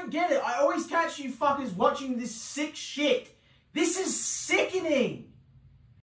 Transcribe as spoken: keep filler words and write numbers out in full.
don't get it. I always catch you fuckers watching this sick shit. This is sickening.